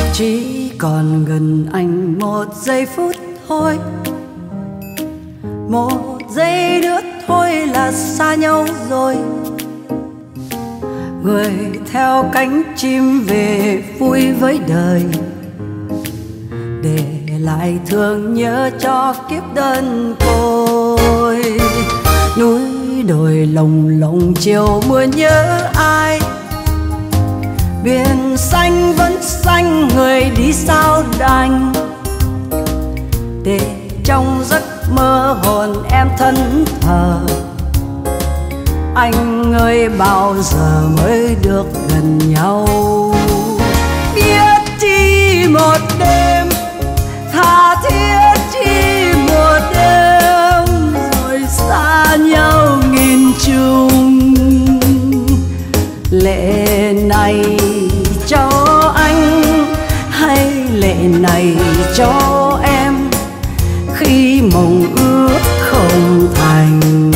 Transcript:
Chỉ còn gần anh một giây phút thôi, một giây nữa thôi là xa nhau rồi. Người theo cánh chim về vui với đời, để lại thương nhớ cho kiếp đơn côi. Núi đồi lồng lộng chiều mưa nhớ ai, biển xanh vẫn xanh người đi sao đành. Để trong giấc mơ hồn em thẫn thờ, anh ơi bao giờ mới được gần nhau. Biết chi một đêm, tha thiết chi một đêm, rồi xa nhau nghìn trùng. Lệ này cho anh hay lệ này cho em, khi mộng ước